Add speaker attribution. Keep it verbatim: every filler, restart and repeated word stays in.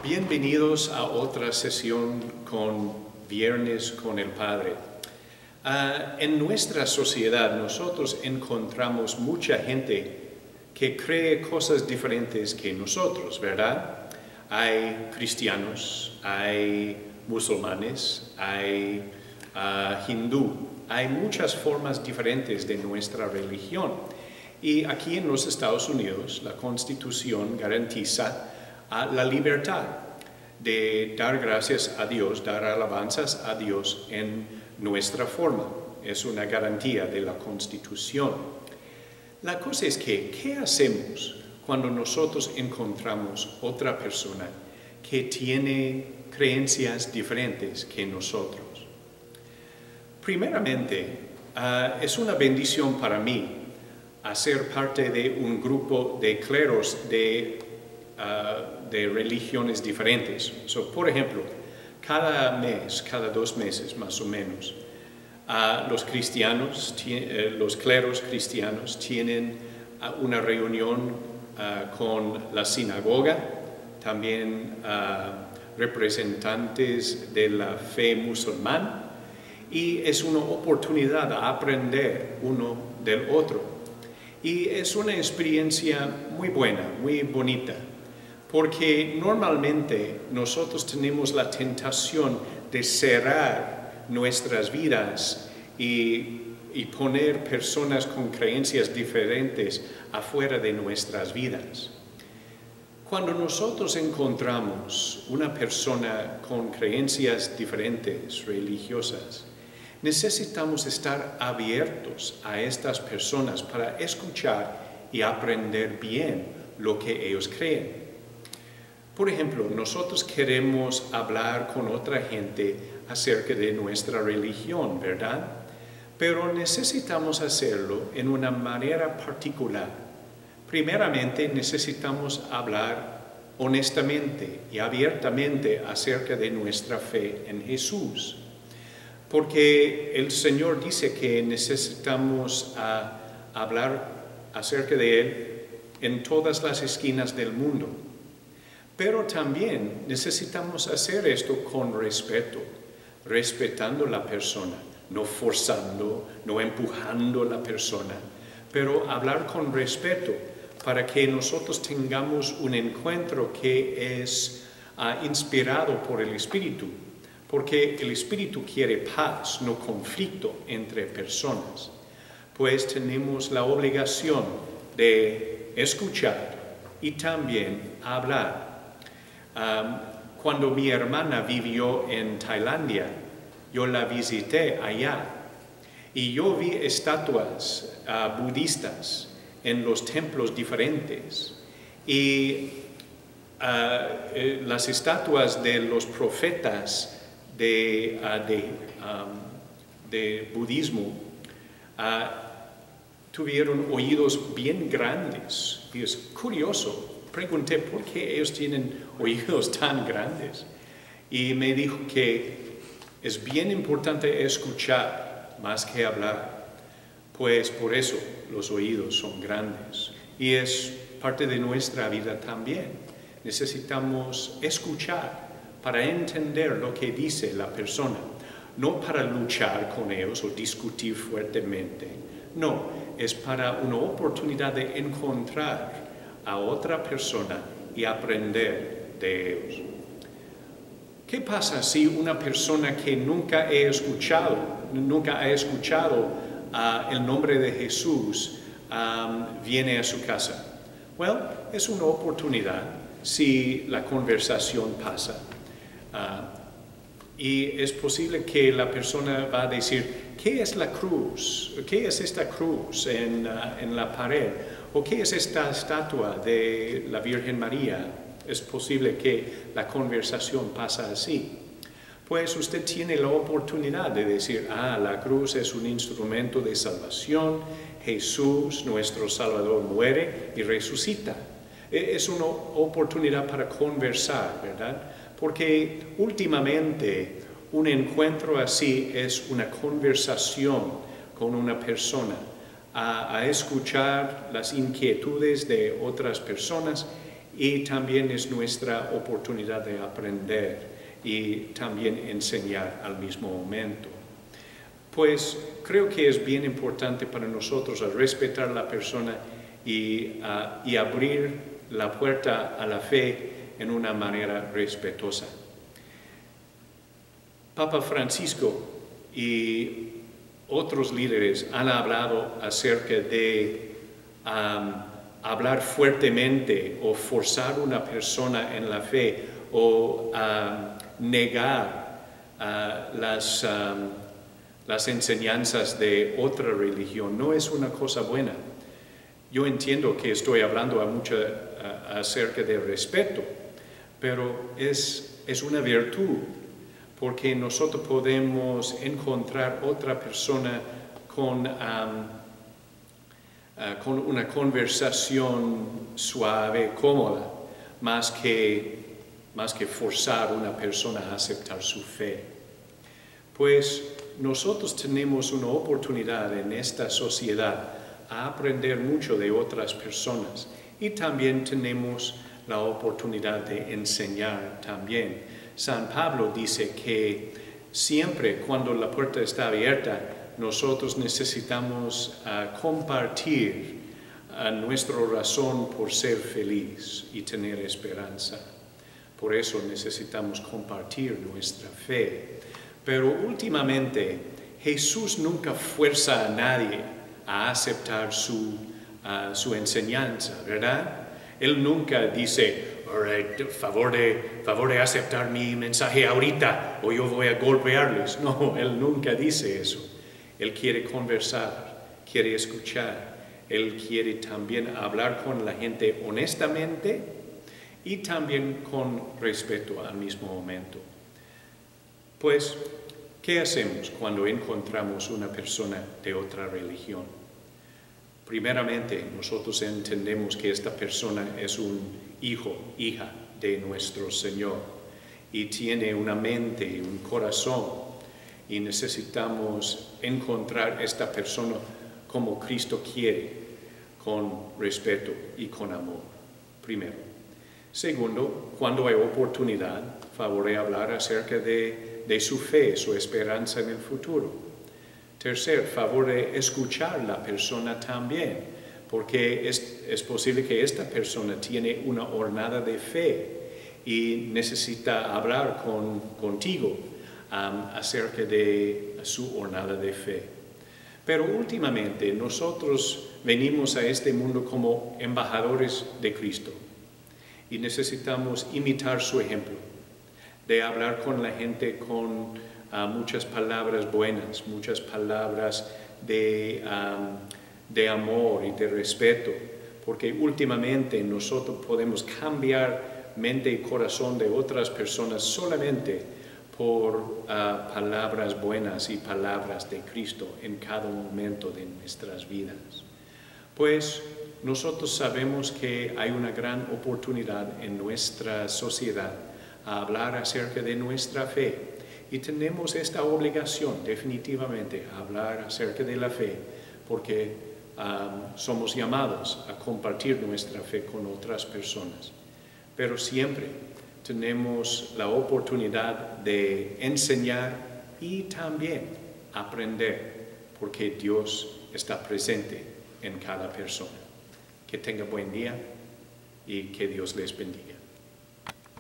Speaker 1: Bienvenidos a otra sesión con Viernes con el Padre. Uh, en nuestra sociedad nosotros encontramos mucha gente que cree cosas diferentes que nosotros, ¿verdad? Hay cristianos, hay musulmanes, hay uh, hindú, hay muchas formas diferentes de nuestra religión. Y aquí en los Estados Unidos la Constitución garantiza uh, la libertad de dar gracias a Dios, dar alabanzas a Dios en nuestra forma. Es una garantía de la Constitución. La cosa es que, ¿qué hacemos cuando nosotros encontramos otra persona que tiene creencias diferentes que nosotros? Primeramente, uh, es una bendición para mí hacer parte de un grupo de cleros de, uh, de religiones diferentes. So, por ejemplo, cada mes, cada dos meses más o menos, uh, los cristianos, uh, los cleros cristianos tienen uh, una reunión uh, con la sinagoga, también uh, representantes de la fe musulmana, y es una oportunidad de aprender uno del otro. Y es una experiencia muy buena, muy bonita, porque normalmente nosotros tenemos la tentación de cerrar nuestras vidas y, y poner personas con creencias diferentes afuera de nuestras vidas. Cuando nosotros encontramos una persona con creencias diferentes, religiosas, necesitamos estar abiertos a estas personas para escuchar y aprender bien lo que ellos creen. Por ejemplo, nosotros queremos hablar con otra gente acerca de nuestra religión, ¿verdad? Pero necesitamos hacerlo en una manera particular. Primeramente, necesitamos hablar honestamente y abiertamente acerca de nuestra fe en Jesús. Porque el Señor dice que necesitamos uh, hablar acerca de Él en todas las esquinas del mundo. Pero también necesitamos hacer esto con respeto, respetando a la persona, no forzando, no empujando a la persona, pero hablar con respeto para que nosotros tengamos un encuentro que es uh, inspirado por el Espíritu. Porque el Espíritu quiere paz, no conflicto entre personas. Pues tenemos la obligación de escuchar y también hablar. Um, cuando mi hermana vivió en Tailandia, yo la visité allá y yo vi estatuas uh, budistas en los templos diferentes. Y uh, eh, las estatuas de los profetas De, uh, de, um, de budismo uh, tuvieron oídos bien grandes. Y es curioso, pregunté por qué ellos tienen oídos tan grandes. Y me dijo que es bien importante escuchar más que hablar, pues por eso los oídos son grandes. Y es parte de nuestra vida también. Necesitamos escuchar para entender lo que dice la persona, no para luchar con ellos o discutir fuertemente. No, es para una oportunidad de encontrar a otra persona y aprender de ellos. ¿Qué pasa si una persona que nunca he escuchado, nunca ha escuchado uh, el nombre de Jesús um, viene a su casa? Well, es una oportunidad si la conversación pasa. Uh, y es posible que la persona va a decir, ¿qué es la cruz? ¿Qué es esta cruz en, uh, en la pared? ¿O qué es esta estatua de la Virgen María? Es posible que la conversación pasa así. Pues usted tiene la oportunidad de decir, ah, la cruz es un instrumento de salvación, Jesús, nuestro Salvador, muere y resucita. Es una oportunidad para conversar, ¿verdad? Porque últimamente un encuentro así es una conversación con una persona, a, a escuchar las inquietudes de otras personas y también es nuestra oportunidad de aprender y también enseñar al mismo momento. Pues creo que es bien importante para nosotros respetar a la persona y, uh, y abrir la puerta a la fe en una manera respetuosa. Papa Francisco y otros líderes han hablado acerca de um, hablar fuertemente o forzar a una persona en la fe o uh, negar uh, las, um, las enseñanzas de otra religión. No es una cosa buena. Yo entiendo que estoy hablando a mucho, uh, acerca de respeto, pero es, es una virtud, porque nosotros podemos encontrar otra persona con, um, uh, con una conversación suave, cómoda, más que, más que forzar a una persona a aceptar su fe. Pues nosotros tenemos una oportunidad en esta sociedad a aprender mucho de otras personas y también tenemos la oportunidad de enseñar también. San Pablo dice que siempre cuando la puerta está abierta, nosotros necesitamos uh, compartir uh, nuestra razón por ser feliz y tener esperanza. Por eso necesitamos compartir nuestra fe. Pero últimamente, Jesús nunca fuerza a nadie a aceptar su, uh, su enseñanza, ¿verdad? Él nunca dice, Right, favor, de, favor de aceptar mi mensaje ahorita o yo voy a golpearles. No, Él nunca dice eso. Él quiere conversar, quiere escuchar. Él quiere también hablar con la gente honestamente y también con respeto al mismo momento. Pues, ¿qué hacemos cuando encontramos una persona de otra religión? Primeramente, nosotros entendemos que esta persona es un hijo, hija de nuestro Señor y tiene una mente y un corazón y necesitamos encontrar esta persona como Cristo quiere, con respeto y con amor, primero. Segundo, cuando hay oportunidad, favor de hablar acerca de, de su fe, su esperanza en el futuro. Tercer, favor de escuchar a la persona también, porque es, es posible que esta persona tiene una hornada de fe y necesita hablar con, contigo um, acerca de su hornada de fe. Pero últimamente nosotros venimos a este mundo como embajadores de Cristo y necesitamos imitar su ejemplo, de hablar con la gente con uh, muchas palabras buenas, muchas palabras de... Um, de amor y de respeto, porque últimamente nosotros podemos cambiar mente y corazón de otras personas solamente por uh, palabras buenas y palabras de Cristo en cada momento de nuestras vidas. Pues nosotros sabemos que hay una gran oportunidad en nuestra sociedad a hablar acerca de nuestra fe y tenemos esta obligación definitivamente a hablar acerca de la fe, porque Um, somos llamados a compartir nuestra fe con otras personas. Pero siempre tenemos la oportunidad de enseñar y también aprender, porque Dios está presente en cada persona. Que tenga buen día y que Dios les bendiga.